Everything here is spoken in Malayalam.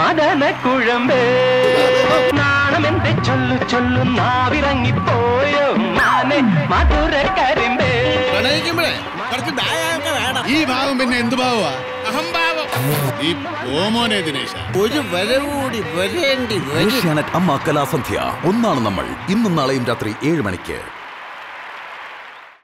മദന കുഴമ്പേ നാണമെന്തെ ചൊല്ലു ചൊല്ലു നാവിറങ്ങിപ്പോയോ മാനെ മധുര കരിമ്പേ. ഈ ഭാവം പിന്നെ എന്ത് ഭാവമാ? അഹംഭാവം. ഈ ഓമോനെ ദിനേശ ഒരു വര കൂടി വരേണ്ടി വരും. അമ്മ കലാസന്ധ്യ ഒന്നാണ് നമ്മൾ. ഇന്നും നാളെയും രാത്രി 7 മണിക്ക്.